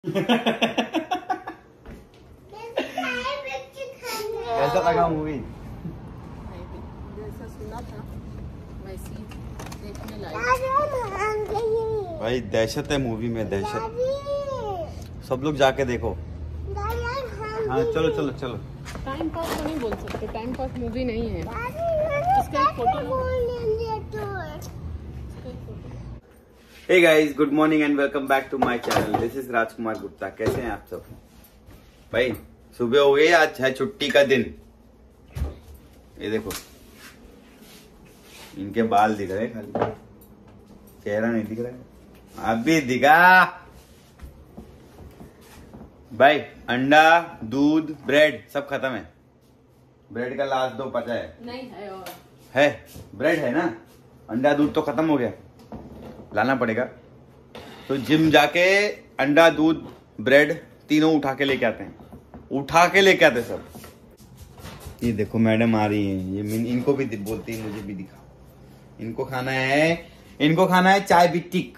कैसा लगा मूवी? जैसा सुना था वैसी देखने लायक। भाई दहशत है मूवी में, दहशत। सब लोग जाके देखो। हाँ चलो चलो चलो। टाइम पास तो नहीं बोल सकते, टाइम पास मूवी नहीं है। इसका एक photo. Hey guys, good morning and welcome back to my channel. This is Rajkumar Gupta. कैसे हैं आप सब? भाई सुबह हो गई, आज है छुट्टी का दिन। ये देखो, इनके बाल दिख रहे हैं, खाली चेहरा नहीं दिख रहा है। आप भी दिखा भाई। अंडा, दूध, ब्रेड सब खत्म है। ब्रेड का लास्ट दो पचा है। नहीं है और है ब्रेड है ना, अंडा दूध तो खत्म हो गया, लाना पड़ेगा। तो जिम जाके अंडा दूध ब्रेड तीनों उठा के लेके आते हैं, उठा के लेके आते सब। ये देखो मैडम आ रही है, ये इनको भी बोलती है मुझे भी दिखा। इनको खाना है चाय बिस्किट,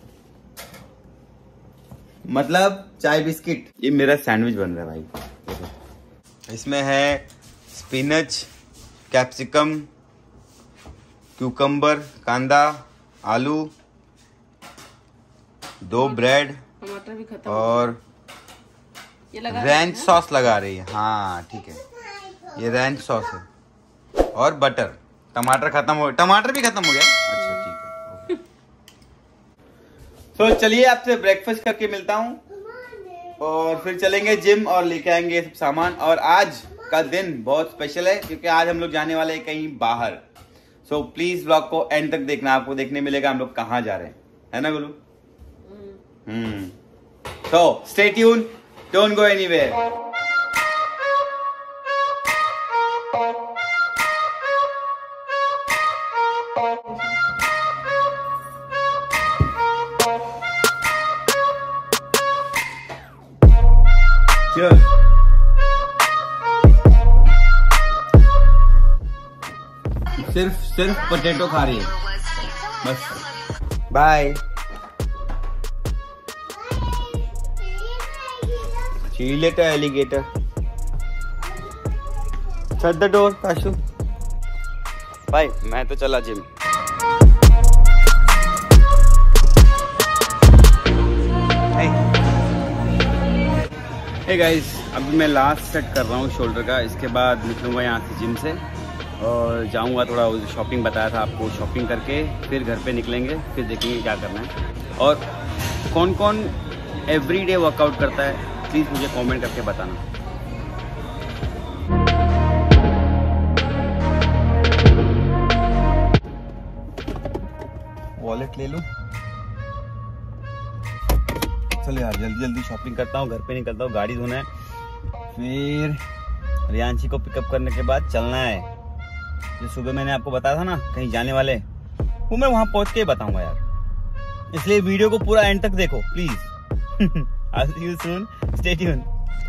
मतलब चाय बिस्किट। ये मेरा सैंडविच बन रहा है भाई। इसमें है स्पिनच, कैप्सिकम, क्यूकम्बर, कांदा, आलू, 2 ब्रेड टमाटर भी खत्म और ये लगा रैंच सॉस लगा रही है। हाँ ठीक है, ये रैंच सॉस है और बटर। टमाटर भी खत्म हो गया। अच्छा ठीक है। तो चलिए आपसे ब्रेकफास्ट करके मिलता हूँ और फिर चलेंगे जिम और लेके आएंगे सब सामान। और आज का दिन बहुत स्पेशल है क्योंकि आज हम लोग जाने वाले हैं कहीं बाहर। सो प्लीज व्लॉग को एंड तक देखना, आपको देखने मिलेगा हम लोग कहाँ जा रहे हैं, है ना गुलू? So stay tuned, don't go anywhere. Cheers. सिर्फ पोटैटो खा रही है बस। Bye. See you later, alligator. Shut the door, Kashu. भाई मैं तो चला जिम। हे गाइस, अभी मैं लास्ट सेट कर रहा हूँ शोल्डर का। इसके बाद निकलूंगा यहाँ से जिम से और जाऊंगा थोड़ा शॉपिंग, बताया था आपको, शॉपिंग करके फिर घर पे निकलेंगे, फिर देखेंगे क्या करना है। और कौन कौन एवरीडे वर्कआउट करता है प्लीज मुझे कमेंट करके बताना। वॉलेट ले लूं। चलो यार जल्दी जल्दी शॉपिंग करता हूँ, घर पे निकलता हूँ, गाड़ी धोना है, फिर रियांशी को पिकअप करने के बाद चलना है। जो सुबह मैंने आपको बताया था ना कहीं जाने वाले, वो मैं वहां पहुंच के ही बताऊंगा यार। इसलिए वीडियो को पूरा एंड तक देखो please. I'll see you soon. Stay tuned.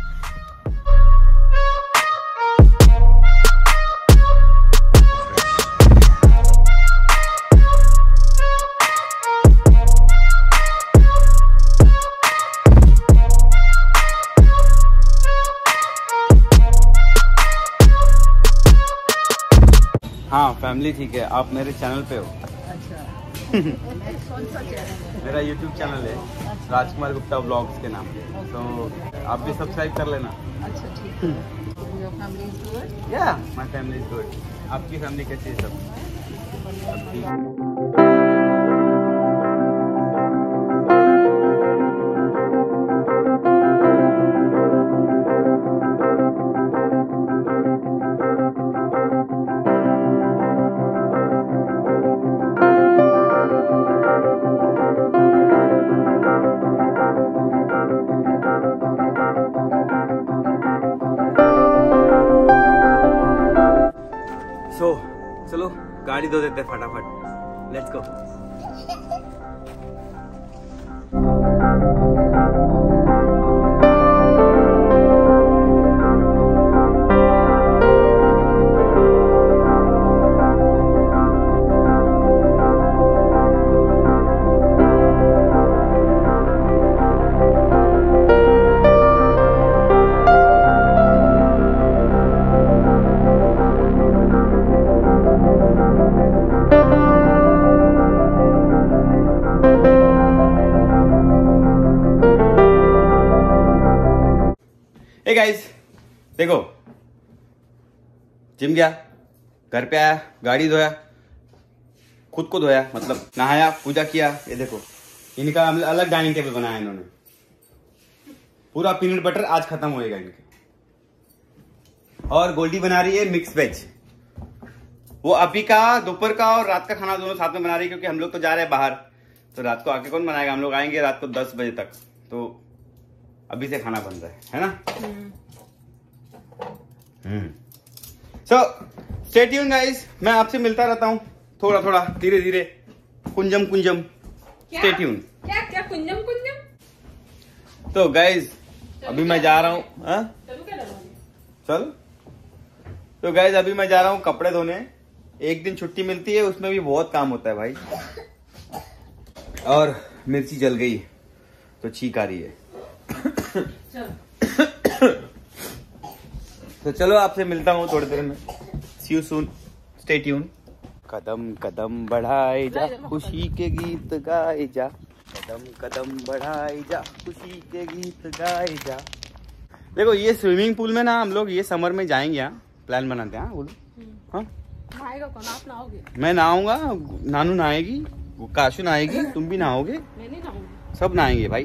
हाँ फैमिली ठीक है। आप मेरे चैनल पे हो? अच्छा। कौन सा चैनल? मेरा YouTube चैनल है राजकुमार गुप्ता व्लॉग्स के नाम पे, तो आप भी सब्सक्राइब कर लेना। अच्छा ठीक है। Your family is good? Yeah, my family is good. आपकी फैमिली कैसी है सब? चलो गाड़ी धो देते फटाफट। Let's go. हे गाइस, देखो जिम गया, घर पे आया, गाड़ी धोया, खुद को धोया, मतलब नहाया, पूजा किया। ये देखो इनका अलग डाइनिंग टेबल बनाया इन्होंने, पूरा पीनट बटर आज खत्म होएगा इनके। और गोल्डी बना रही है मिक्स वेज। वो अभी का दोपहर का और रात का खाना दोनों साथ में बना रही है, क्योंकि हम लोग तो जा रहे हैं बाहर, तो रात को आके कौन बनाएगा। हम लोग आएंगे रात को 10 बजे तक, तो अभी से खाना बन रहा है ना। सो स्टे ट्यून गाइस, मैं आपसे मिलता रहता हूँ थोड़ा थोड़ा, धीरे धीरे, कुंजम कुंजम। Stay tune. क्या क्या कुंजम कुंजम। तो गाइस अभी मैं जा रहा हूँ, चल। तो गाइस अभी मैं जा रहा हूँ कपड़े धोने। एक दिन छुट्टी मिलती है, उसमें भी बहुत काम होता है भाई। और मिर्ची जल गई तो छींक आ रही है। तो चलो आपसे मिलता हूँ थोड़ी देर में। See you soon, stay tune. कदम कदम बढ़ाए जा, खुशी के गीत गाए जा, कदम कदम बढ़ाए जा, खुशी के गीत गाए जा। देखो ये स्विमिंग पूल में ना हम लोग ये समर में जाएंगे, यहाँ प्लान बनाते हैं। बोलो हाँ, नहाएगा कौन? आप नहाओगे? मैं नहाऊंगा, नानू नहाएगी, काशू नहाएगी, तुम भी नहाओगे, मैं नहीं नहाऊंगी, सब नहाएंगे भाई।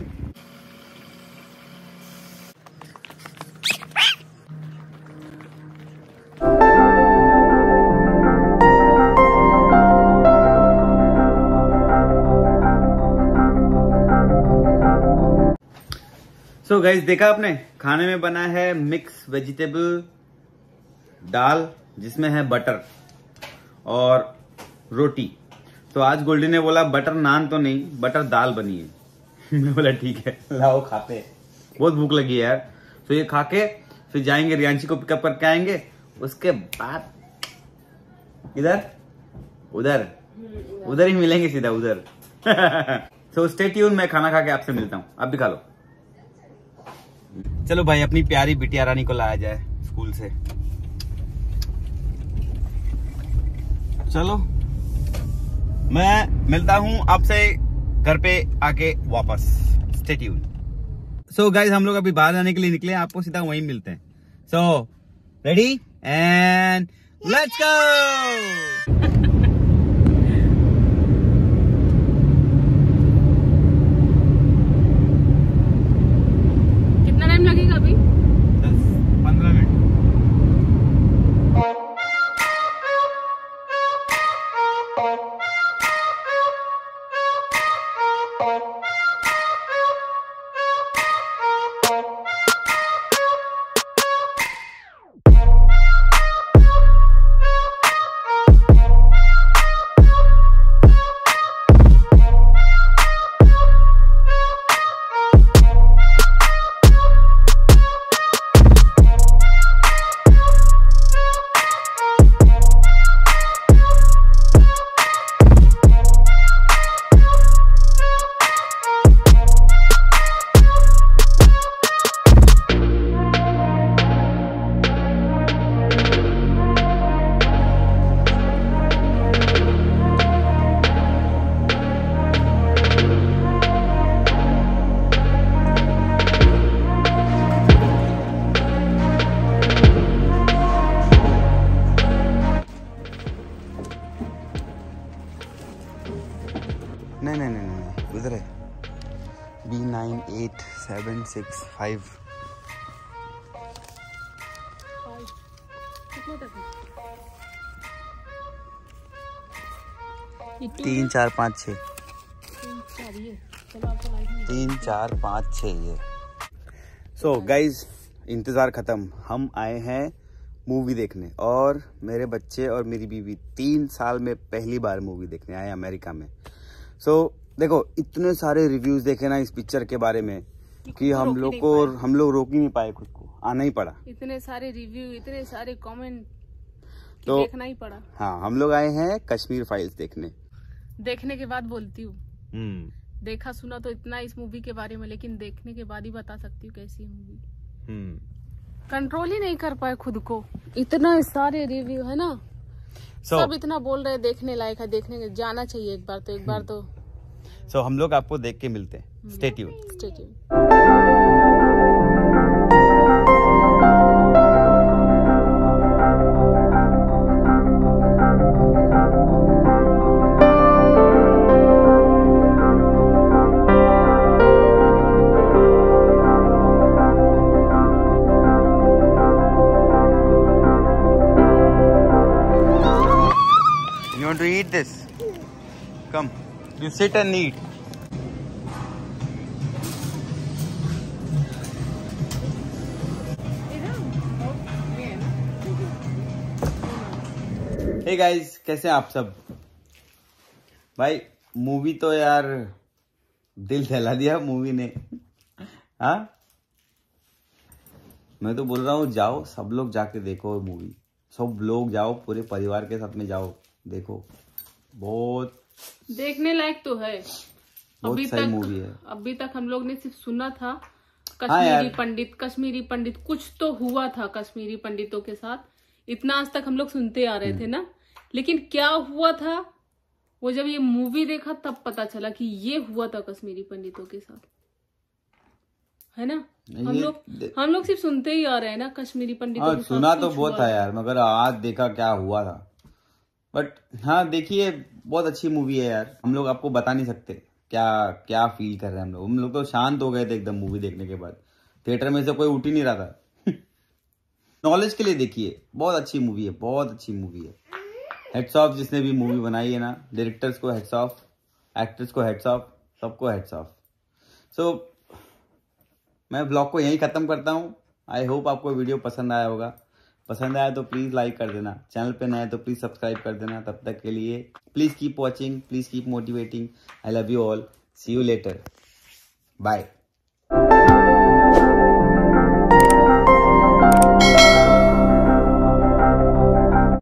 सो गाइस देखा आपने, खाने में बना है मिक्स वेजिटेबल दाल, जिसमें है बटर और रोटी। तो आज गोल्डी ने बोला बटर नान तो नहीं, बटर दाल बनी है। मैं बोला ठीक है, लाओ खाते हैं, बहुत भूख लगी है यार। तो ये खा के फिर जाएंगे, रियांशी को पिकअप करके आएंगे, उसके बाद इधर उधर उधर ही मिलेंगे, सीधा उधर। तो स्टे ट्यून, मैं खाना खा के आपसे मिलता हूँ। आप भी खा लो। चलो भाई अपनी प्यारी बिटिया रानी को लाया जाए स्कूल से। चलो मैं मिलता हूं आपसे घर पे आके वापस। Stay tune. सो गाइस हम लोग अभी बाहर जाने के लिए निकले, आपको सीधा वहीं मिलते हैं। So ready and let's go. लगेगा अभी 10-15 मिनट। नहीं उधर है, B98765। कितने तक है? 3 4 5 6 3 4 5 6 ये। सो गाइज इंतजार खत्म, हम आए हैं मूवी देखने, और मेरे बच्चे और मेरी बीवी 3 साल में पहली बार मूवी देखने आए अमेरिका में। सो देखो इतने सारे रिव्यूज देखे ना इस पिक्चर के बारे में कि हम लोग रोक ही नहीं पाए, खुद को आना ही पड़ा। इतने सारे रिव्यू, इतने सारे कमेंट, तो देखना ही पड़ा। हाँ हम लोग आए हैं कश्मीर फाइल्स देखने। देखने के बाद बोलती हूँ, देखा सुना तो इतना इस मूवी के बारे में, लेकिन देखने के बाद ही बता सकती हूँ कैसी है मूवी। कंट्रोल ही नहीं कर पाए खुद को, इतना सारे रिव्यू है ना। सब इतना बोल रहे देखने लायक है, देखने के जाना चाहिए एक बार तो। सो हम लोग आपको देख के मिलते हैं। Stay tune. Come. You sit and eat. Hey guys, कैसे हैं आप सब? भाई मूवी तो यार दिल दहला दिया मूवी ने। हाँ, मैं तो बोल रहा हूँ जाओ सब लोग जाके देखो मूवी। सब लोग जाओ, पूरे परिवार के साथ में जाओ, देखो। बहुत देखने लायक तो है। बहुत सही मूवी है। अभी तक हम लोग ने सिर्फ सुना था कश्मीरी पंडित कुछ तो हुआ था कश्मीरी पंडितों के साथ, इतना आज तक हम लोग सुनते आ रहे थे ना। लेकिन क्या हुआ था वो जब ये मूवी देखा तब पता चला कि ये हुआ था कश्मीरी पंडितों के साथ, है ना। हम लोग सिर्फ सुनते ही आ रहे हैं ना कश्मीरी पंडितों के साथ। सुना तो बहुत था यार, मगर आज देखा क्या हुआ था। बट हाँ देखिए, बहुत अच्छी मूवी है यार। हम लोग आपको बता नहीं सकते क्या क्या फील कर रहे हैं हम लोग तो शांत हो गए थे एकदम मूवी देखने के बाद। थिएटर में से कोई उठ ही नहीं रहा था। नॉलेज के लिए देखिए, बहुत अच्छी मूवी है, बहुत अच्छी मूवी है। हेड्स ऑफ जिसने भी मूवी बनाई है ना, डायरेक्टर्स को हेड्स ऑफ, एक्टर्स को हेड्स ऑफ, सबको हेड्स ऑफ। सो मैं ब्लॉग को यहीं खत्म करता हूँ। आई होप आपको वीडियो पसंद आया होगा। पसंद आया तो प्लीज लाइक कर देना, चैनल पे नए तो प्लीज सब्सक्राइब कर देना। तब तक के लिए please keep watching, please keep motivating. I love you all, see you later, bye.